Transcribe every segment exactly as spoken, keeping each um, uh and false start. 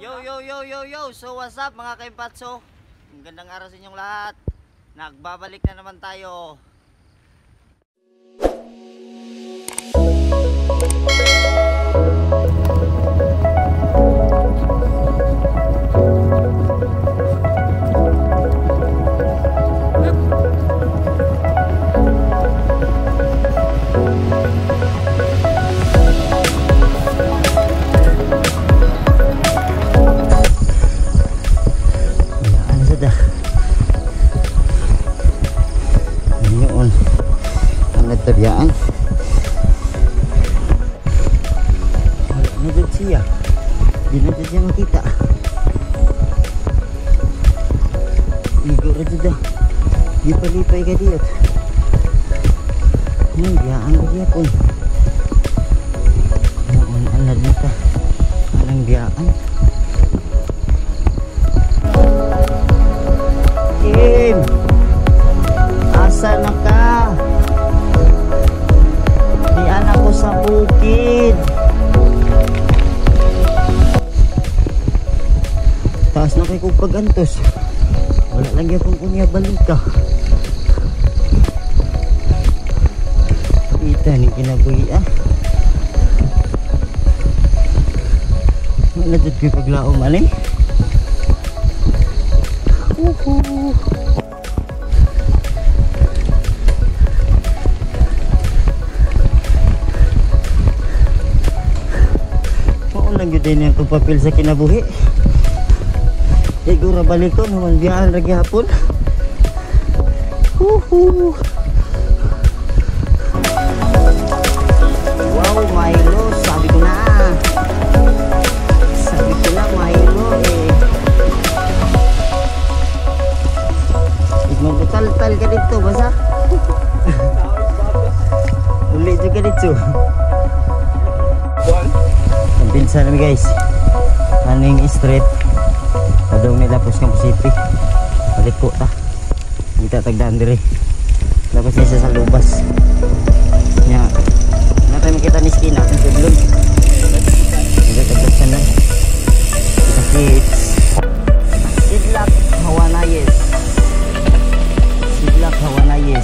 Yo yo yo yo yo. So what's up mga kaimpatso? Ang gandang araw sa inyong lahat. Nagbabalik na naman tayo. Tabiaan wala na dyan siya, di na dyan siya makita. Ligo na dyan, di palipay ka diyot. Ang biyaan ka diyot po, noon alad na ka anang biyaan. Kim, asa na ka? Ako sa bukid. Taas na kay kong pagantos. Wala lang yan pong kunya balika. Kita ni kinabuhi ah. Wala dyan kayo paglaom alay. Uhuh. Lang yun din yung papel sa kinabuhi. Siguro balik ko naman biyahan lagi hapon. Woohoo! Wow, Milo, sabi ko na. Sabi ko na Milo eh. Magbutal-tal ka dito, basa? Uli juga dito. Pinsan namin guys, kaning street padong nilapos ng City balik ko ta kita tagdaan diri tapos niya sa lubas nya na tayo makita ni skin natin tudlon hindi tagdasan lang kasi Sidlak Hawanayes Sidlak Hawanayes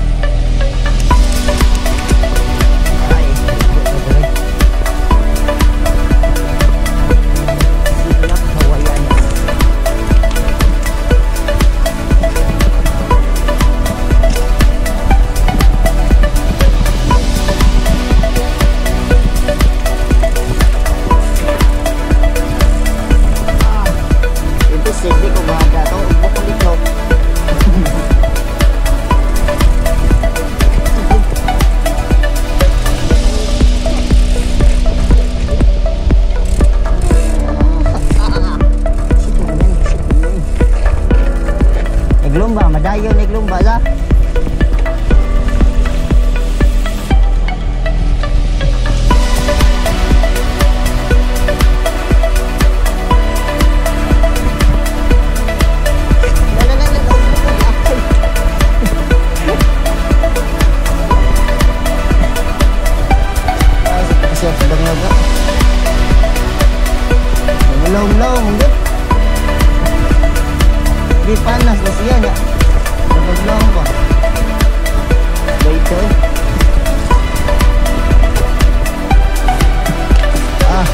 Lumba, madayo nig lumba za. Long-long, di panas na siya niya. Dapat lang ba? Later. Ah.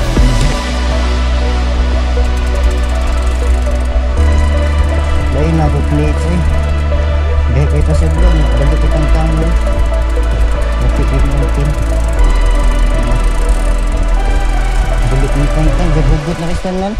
Lain na po plates eh. Dahil kayo pa sa blong. Balik itang tango. Nakikip natin. Balik ng tang-tang. Gagugot na kristal lang.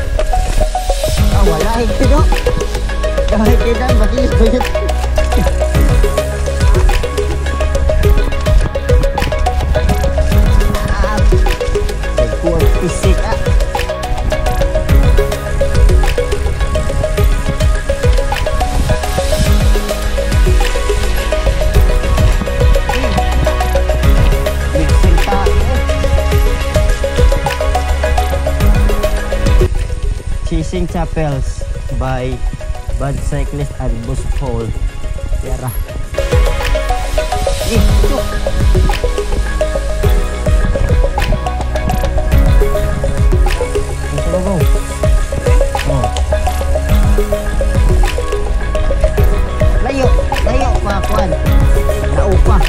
Kahit kita, bakit kita, bakit kita. Blessing Chapels by Bad Cyclist and Bus Paul. Yara. Eh, cuk. Go, go. Oh. Layo, layo pa kuan. Naupa.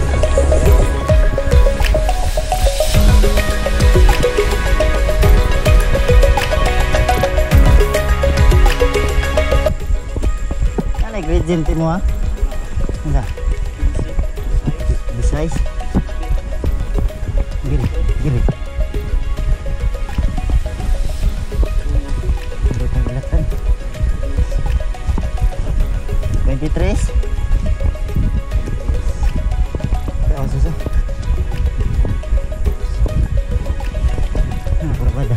Ano gradient mo ha? Ano? Besides. Gini, gini. twenty-three. Kaya ako suso. Ah, berbeda.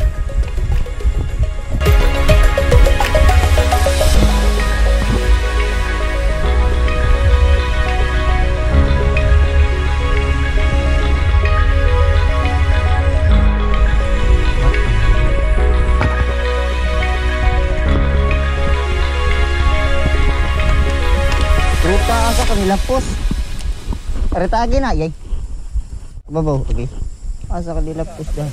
Asa kanila pos. Arita agi na yay. Babaw, okay. Asa kanila pos dan.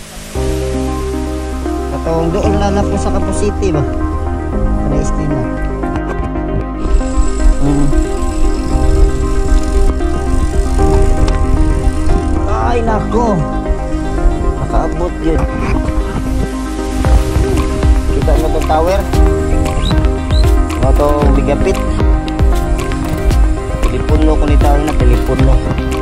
Katong doon na na po sa Campo City ba? Sa esquina. Hmm. Ay nako. Nakaabot yun. Kita mo itong tower. Ito bigapit. Telepono ko ni tao na telepono.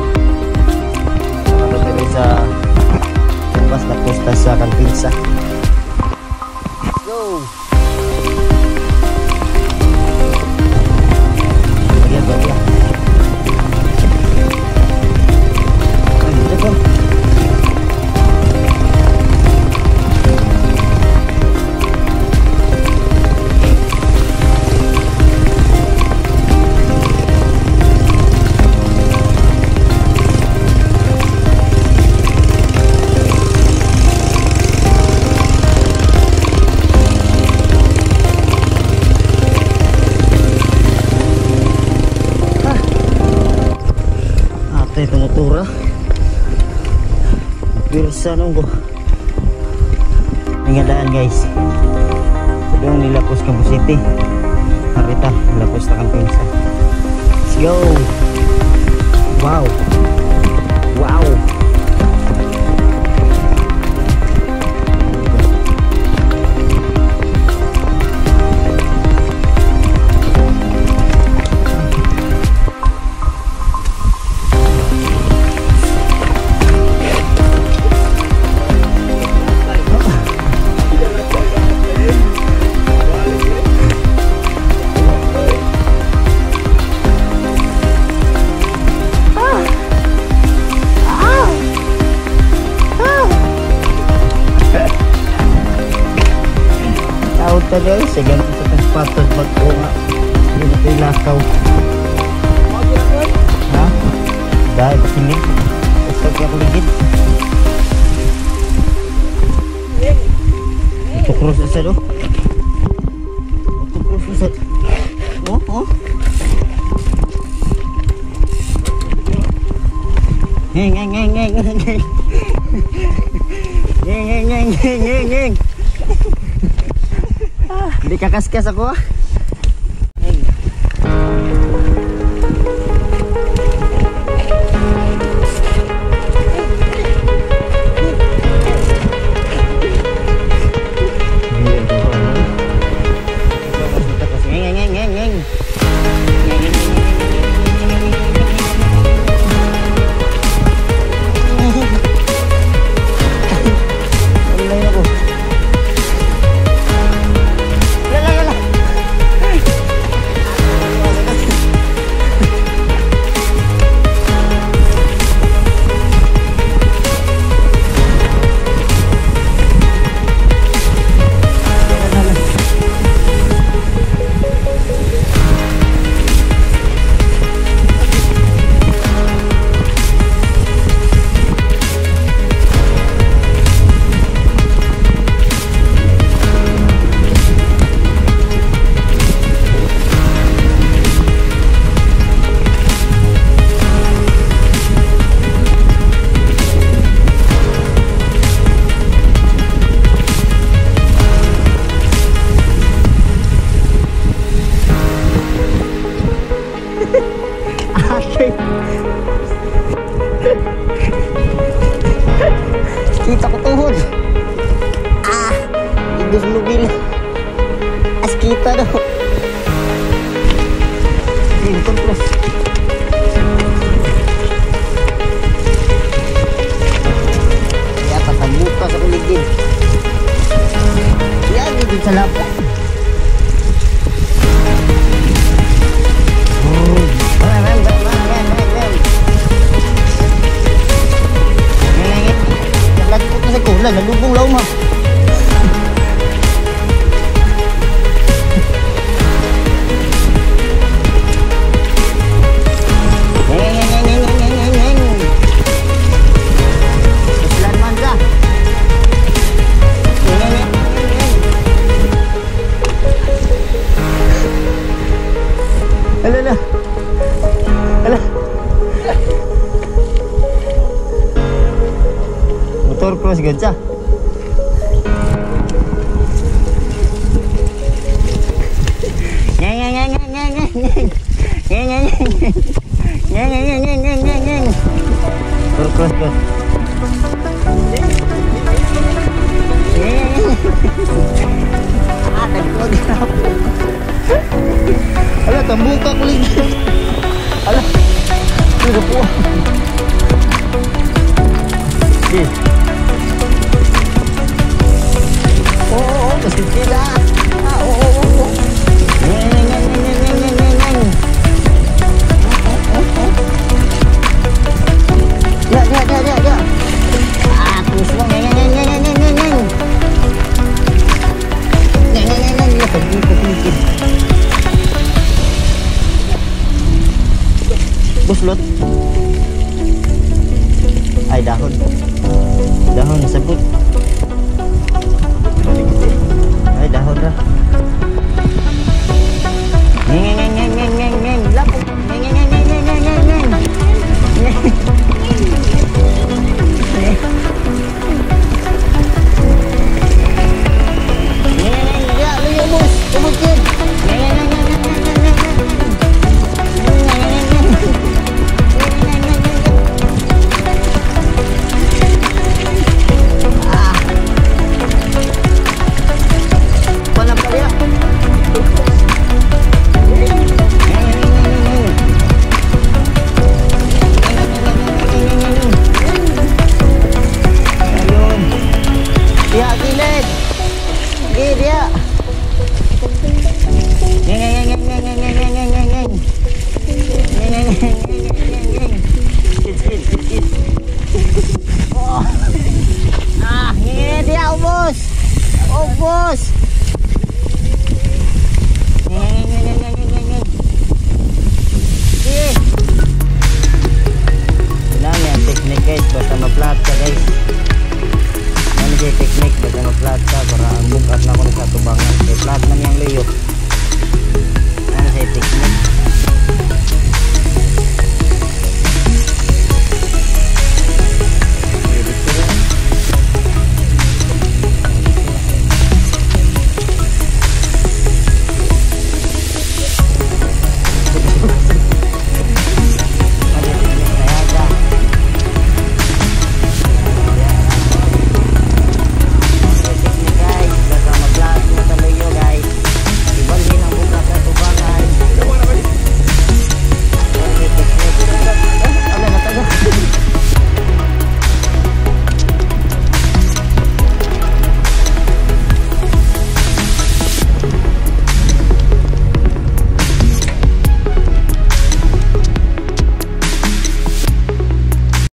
Ano tayo sa bus na posta sa Kanpinsa. Go! Ayan ba yan? Ay, ito. Ito motora pirsa nunggu ingadaan guys doon nilapos Campo City harita nilapos na Kanpinsa. Let's go. Wow wow tadi saya ganti satu sepatu sepatu ini nanti lakau nah dah kesini besok aku ligit untuk terus saja doh untuk terus saja oh oh ngeng ngeng ngeng ngeng ngeng ngeng ngeng ngeng ngeng ngeng Hindi kakaskas ako ah. Hey. Ngeng ngeng ngeng ngeng. Online ako. Kita ko tuhod. Ah, ibig mobil. As kita daw. Motor plus. Ya, patambuka sa kuligid. Yan, dito sa lapo. Kulan, nalubong law ma. Kulan man ka. Ala ala. Ala. Motor cross gajah. Nyeng nyeng nyeng nyeng nyeng nyeng nyeng nyeng nyeng nyeng nyeng nyeng nyeng nyeng nyeng. Motor cross cross. Ada kod. Alah tembuka kulit. Alah. Udah puas. Yes. Oh, kasih tidak. Ah, oh, oh, oh. Neng, neng, neng, neng, neng, neng, neng, neng. Ya, ya, ya, ya, ya. Ah, terus mau neng, neng, neng, neng, neng, neng, neng. Neng, neng, neng, neng, ya, sedikit, sedikit. Buslot. Ay, dahon. Dahon sebut. Ay, dahon dah.